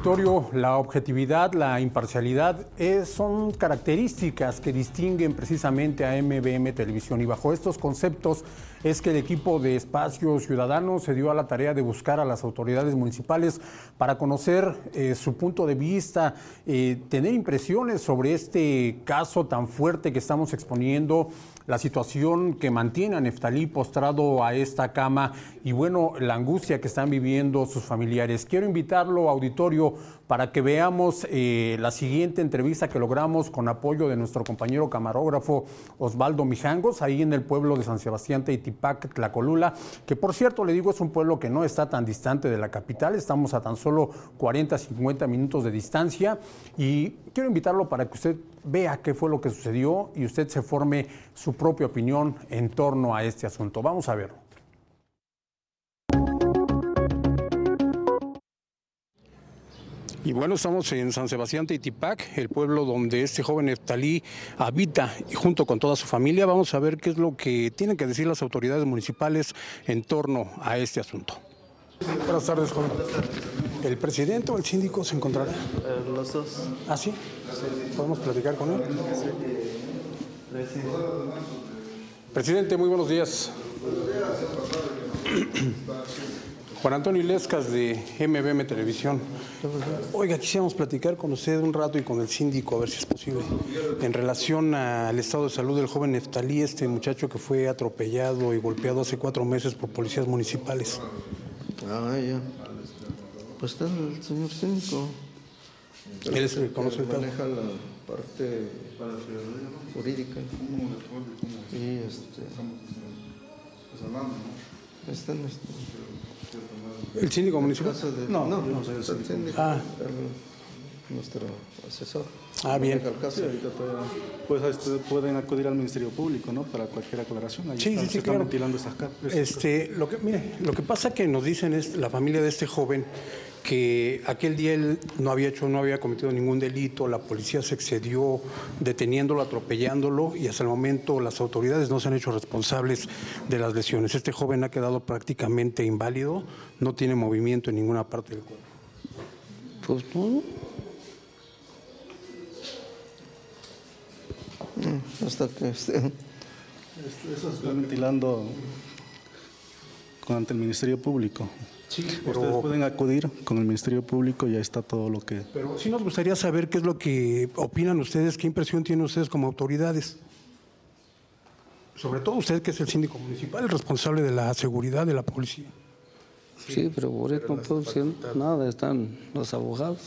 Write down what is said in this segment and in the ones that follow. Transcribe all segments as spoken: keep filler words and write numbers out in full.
Auditorio, la objetividad, la imparcialidad es, son características que distinguen precisamente a M B M Televisión, y bajo estos conceptos es que el equipo de Espacio Ciudadano se dio a la tarea de buscar a las autoridades municipales para conocer eh, su punto de vista, eh, tener impresiones sobre este caso tan fuerte que estamos exponiendo, la situación que mantiene a Neftalí postrado a esta cama y bueno, la angustia que están viviendo sus familiares. Quiero invitarlo, auditorio, para que veamos eh, la siguiente entrevista que logramos con apoyo de nuestro compañero camarógrafo Osvaldo Mijangos, ahí en el pueblo de San Sebastián Teitipac, Tlacolula, que por cierto le digo es un pueblo que no está tan distante de la capital, estamos a tan solo cuarenta, cincuenta minutos de distancia, y quiero invitarlo para que usted vea qué fue lo que sucedió y usted se forme su propia opinión en torno a este asunto. Vamos a verlo. Y bueno, estamos en San Sebastián Teitipac, el pueblo donde este joven Neftalí habita junto con toda su familia. Vamos a ver qué es lo que tienen que decir las autoridades municipales en torno a este asunto. Buenas tardes, joven. ¿El presidente o el síndico se encontrará? Eh, los dos. ¿Ah, sí? Sí. ¿Podemos platicar con él? Sí. Presidente, muy buenos días. Juan Antonio Illescas de M B M Televisión. Oiga, quisiéramos platicar con usted un rato y con el síndico, a ver si es posible, en relación al estado de salud del joven Neftalí, este muchacho que fue atropellado y golpeado hace cuatro meses por policías municipales. Ah, ya. Pues está el señor síndico. Él es el que conoce el caso. Maneja la parte jurídica. Y este... Está en este... ¿El síndico municipal? De, no, no, no, el síndico, ah. el, nuestro asesor. Ah, bien. El caso. Sí, ahorita todavía, pues este, pueden acudir al Ministerio Público, ¿no? Para cualquier aclaración. Ahí sí, están, sí, se sí, están claro. ventilando esas capas. Este, lo que, mire, lo que pasa que nos dicen es la familia de este joven que aquel día él no había hecho, no había cometido ningún delito, la policía se excedió deteniéndolo, atropellándolo, y hasta el momento las autoridades no se han hecho responsables de las lesiones. Este joven ha quedado prácticamente inválido, no tiene movimiento en ninguna parte del cuerpo. Pues no. Hasta que esté. Eso se está ventilando con ante el Ministerio Público. Sí, pero ustedes pueden acudir con el Ministerio Público y ahí está todo lo que... Pero sí nos gustaría saber qué es lo que opinan ustedes, qué impresión tienen ustedes como autoridades. Sobre todo usted, que es el síndico municipal, el responsable de la seguridad de la policía. Sí, sí, pero por eso no puedo decir nada, están los abogados.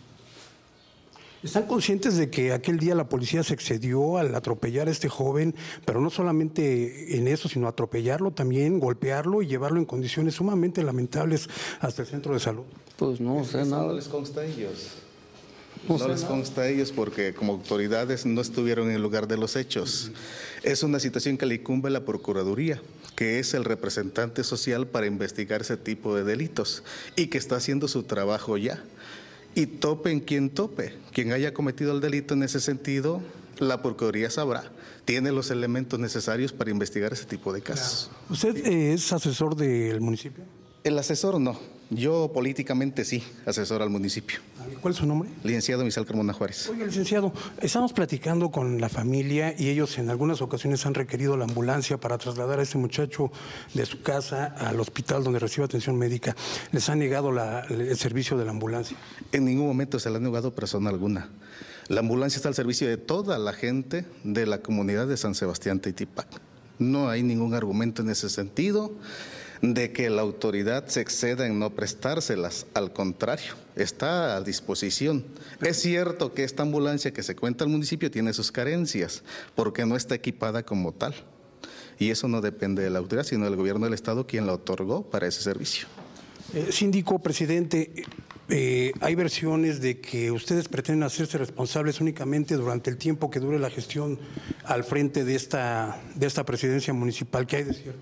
¿Están conscientes de que aquel día la policía se excedió al atropellar a este joven, pero no solamente en eso, sino atropellarlo también, golpearlo y llevarlo en condiciones sumamente lamentables hasta el centro de salud? Pues no sé nada. No les consta a ellos. No, no les consta a ellos porque como autoridades no estuvieron en el lugar de los hechos. Es una situación que le incumbe a la Procuraduría, que es el representante social para investigar ese tipo de delitos y que está haciendo su trabajo ya. Y tope en quien tope, quien haya cometido el delito en ese sentido, la Procuraduría sabrá, tiene los elementos necesarios para investigar ese tipo de casos. Claro. ¿Usted eh, es asesor del municipio? El asesor no, yo políticamente sí, asesor al municipio. ¿Cuál es su nombre? Licenciado Misael Carmona Juárez. Oiga, licenciado, estamos platicando con la familia y ellos en algunas ocasiones han requerido la ambulancia para trasladar a este muchacho de su casa al hospital donde recibe atención médica. ¿Les ha negado la, el servicio de la ambulancia? En ningún momento se le ha negado persona alguna. La ambulancia está al servicio de toda la gente de la comunidad de San Sebastián Teitipac. No hay ningún argumento en ese sentido de que la autoridad se exceda en no prestárselas, al contrario, está a disposición. Es cierto que esta ambulancia que se cuenta al municipio tiene sus carencias, porque no está equipada como tal, y eso no depende de la autoridad, sino del gobierno del estado quien la otorgó para ese servicio. Eh, síndico, presidente, eh, hay versiones de que ustedes pretenden hacerse responsables únicamente durante el tiempo que dure la gestión al frente de esta, de esta presidencia municipal. ¿Qué hay de cierto?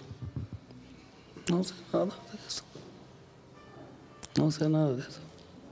No sé nada de eso. No sé nada de eso.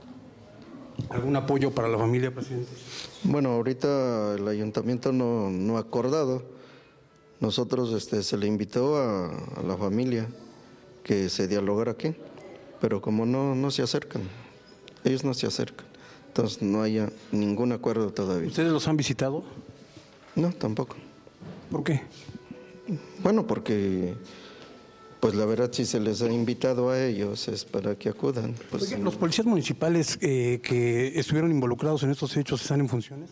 ¿Algún apoyo para la familia, presidente? Bueno, ahorita el ayuntamiento no, no ha acordado. Nosotros este, se le invitó a, a la familia que se dialogara aquí, pero como no, no se acercan. ellos no se acercan. Entonces no haya ningún acuerdo todavía. ¿Ustedes los han visitado? No, tampoco. ¿Por qué? Bueno, porque pues la verdad si se les ha invitado a ellos es para que acudan. Pues, Oye, ¿los policías municipales eh, que estuvieron involucrados en estos hechos están en funciones?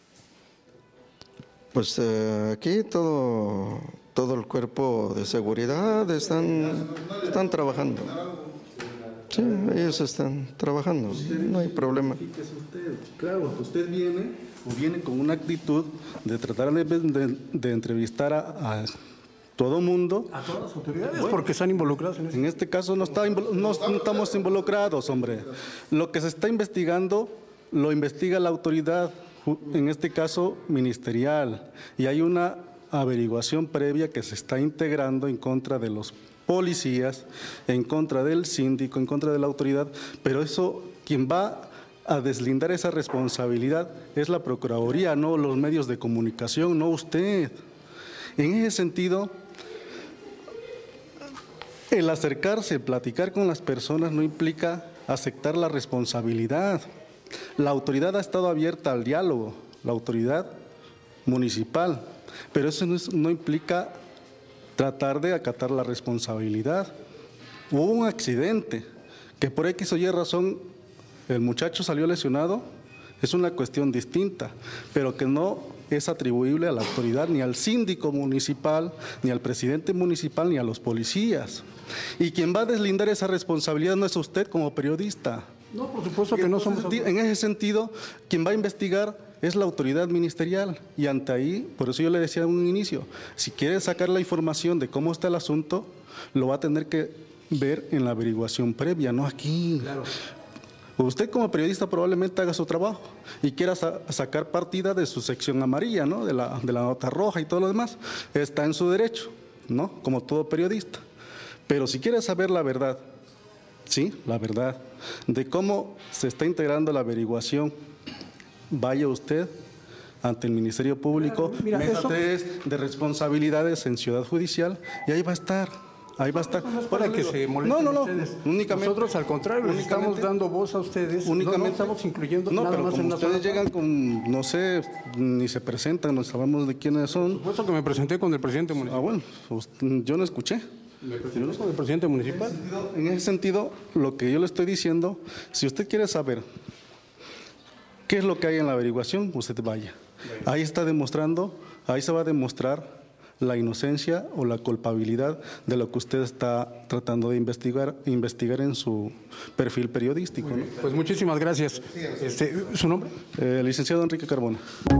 Pues eh, aquí todo, todo el cuerpo de seguridad están, están trabajando. Sí, ellos están trabajando, no hay problema. Usted, claro, usted viene o viene con una actitud de tratar de, de, de entrevistar a, a todo mundo. A todas las autoridades, bueno, porque están involucrados en eso. En este caso no, está, no, no estamos involucrados, hombre. Lo que se está investigando, lo investiga la autoridad, en este caso ministerial, y hay una averiguación previa que se está integrando en contra de los policías, en contra del síndico, en contra de la autoridad, pero eso, quien va a deslindar esa responsabilidad es la Procuraduría, no los medios de comunicación, no usted. En ese sentido, el acercarse, platicar con las personas no implica aceptar la responsabilidad. La autoridad ha estado abierta al diálogo, la autoridad municipal, pero eso no, es, no implica tratar de acatar la responsabilidad. Hubo un accidente, que por X o Y razón el muchacho salió lesionado, es una cuestión distinta, pero que no es atribuible a la autoridad, ni al síndico municipal, ni al presidente municipal, ni a los policías. Y quien va a deslindar esa responsabilidad no es usted como periodista. No, por supuesto que no somos... En ese sentido, quien va a investigar es la autoridad ministerial, y ante ahí, por eso yo le decía en un inicio, si quiere sacar la información de cómo está el asunto, lo va a tener que ver en la averiguación previa, no aquí. Claro. Usted como periodista probablemente haga su trabajo y quiera sa sacar partida de su sección amarilla, ¿no? de, la, de la nota roja y todo lo demás, está en su derecho, ¿no? Como todo periodista. Pero si quiere saber la verdad, sí, la verdad, de cómo se está integrando la averiguación, vaya usted ante el Ministerio Público, mira, mira, mesa tres de responsabilidades en Ciudad Judicial, y ahí va a estar, ahí va a estar. No es para que se molesten no, no, no, ustedes. únicamente. Nosotros, al contrario, les estamos dando voz a ustedes, únicamente, no, no estamos incluyendo no, nada pero más como en una ustedes sola llegan con, no sé, ni se presentan, no sabemos de quiénes son. Por supuesto que me presenté con el presidente municipal. Ah, bueno, pues, yo no escuché. Me presenté con el presidente municipal. En ese sentido, lo que yo le estoy diciendo, si usted quiere saber qué es lo que hay en la averiguación, usted vaya. Ahí está demostrando, ahí se va a demostrar la inocencia o la culpabilidad de lo que usted está tratando de investigar, investigar en su perfil periodístico, ¿no? Pues muchísimas gracias. Este, ¿Su nombre? Eh, licenciado Enrique Carbona.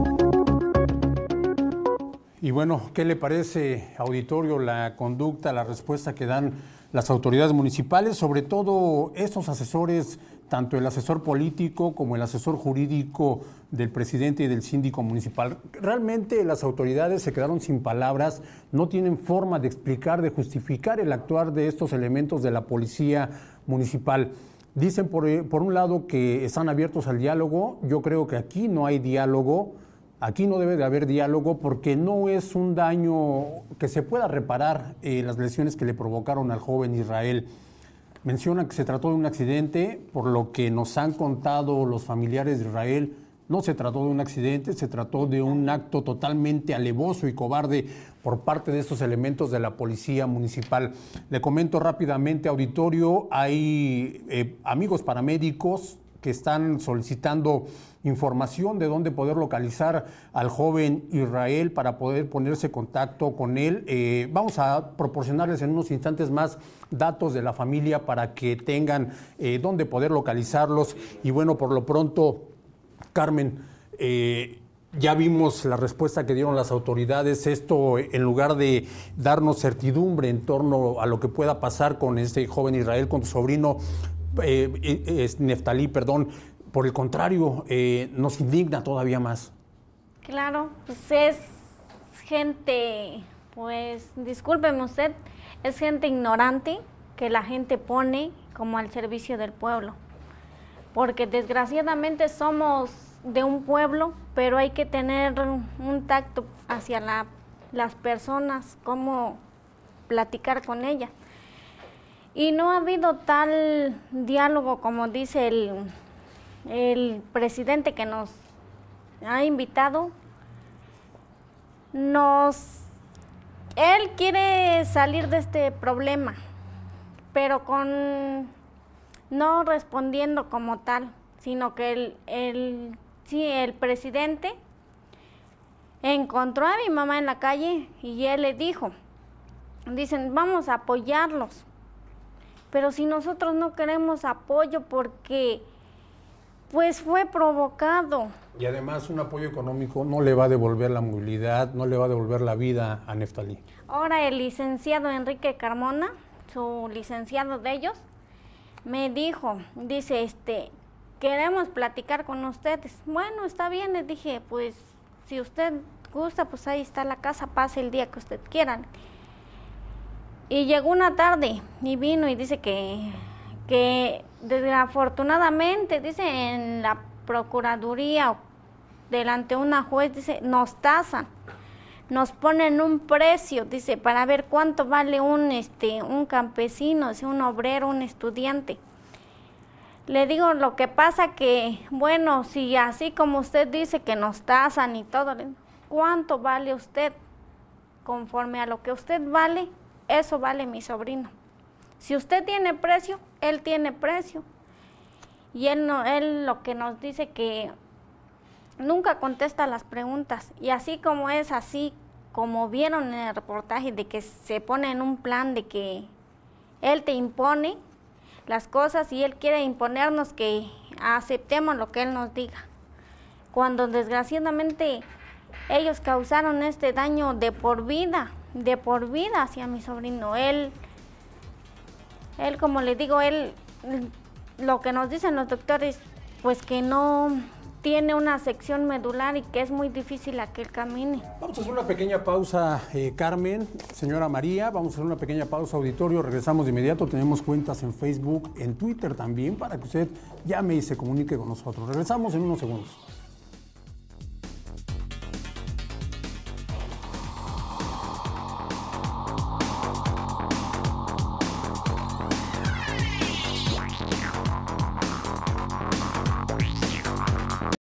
Y bueno, ¿qué le parece, auditorio, la conducta, la respuesta que dan las autoridades municipales, sobre todo estos asesores, tanto el asesor político como el asesor jurídico del presidente y del síndico municipal? Realmente las autoridades se quedaron sin palabras, no tienen forma de explicar, de justificar el actuar de estos elementos de la policía municipal. Dicen por, por un lado que están abiertos al diálogo. Yo creo que aquí no hay diálogo. Aquí no debe de haber diálogo porque no es un daño que se pueda reparar eh, las lesiones que le provocaron al joven Israel. Mencionan que se trató de un accidente, por lo que nos han contado los familiares de Israel. No se trató de un accidente, se trató de un acto totalmente alevoso y cobarde por parte de estos elementos de la policía municipal. Le comento rápidamente, auditorio, hay eh, amigos paramédicos que están solicitando información de dónde poder localizar al joven Israel para poder ponerse en contacto con él. Eh, vamos a proporcionarles en unos instantes más datos de la familia para que tengan eh, dónde poder localizarlos. Y bueno, por lo pronto, Carmen, eh, ya vimos la respuesta que dieron las autoridades. Esto, en lugar de darnos certidumbre en torno a lo que pueda pasar con este joven Israel, con tu sobrino, Eh, eh, Neftalí, perdón, por el contrario, eh, nos indigna todavía más. Claro, pues es gente, pues discúlpeme usted, es gente ignorante que la gente pone como al servicio del pueblo, porque desgraciadamente somos de un pueblo, pero hay que tener un tacto hacia la, las personas, cómo platicar con ellas. Y no ha habido tal diálogo como dice el, el presidente que nos ha invitado, nos, él quiere salir de este problema, pero con no respondiendo como tal, sino que el, el, sí, el presidente encontró a mi mamá en la calle y él le dijo, dicen, vamos a apoyarlos, pero si nosotros no queremos apoyo porque pues fue provocado. Y además un apoyo económico no le va a devolver la movilidad, no le va a devolver la vida a Neftalí. Ahora el licenciado Enrique Carmona, su licenciado de ellos, me dijo, dice, este, queremos platicar con ustedes. Bueno, está bien, les dije, pues si usted gusta, pues ahí está la casa, pase el día que usted quiera. Y llegó una tarde y vino y dice que, que desafortunadamente, dice, en la Procuraduría, delante de una juez, dice, nos tasan, nos ponen un precio, dice, para ver cuánto vale un, este, un campesino, dice, un obrero, un estudiante. Le digo, lo que pasa que, bueno, si así como usted dice que nos tasan y todo, ¿cuánto vale usted? Conforme a lo que usted vale, eso vale mi sobrino. Si usted tiene precio, él tiene precio. Y él, no, él lo que nos dice que nunca contesta las preguntas. Y así como es, así como vieron en el reportaje de que se pone en un plan de que él te impone las cosas y él quiere imponernos que aceptemos lo que él nos diga. Cuando desgraciadamente ellos causaron este daño de por vida, de por vida hacia mi sobrino. Él, él como le digo, él, lo que nos dicen los doctores, pues que no tiene una sección medular y que es muy difícil a que él camine. Vamos a hacer una pequeña pausa, eh, Carmen, señora María, vamos a hacer una pequeña pausa, auditorio, regresamos de inmediato, tenemos cuentas en Facebook, en Twitter también, para que usted llame y se comunique con nosotros. Regresamos en unos segundos.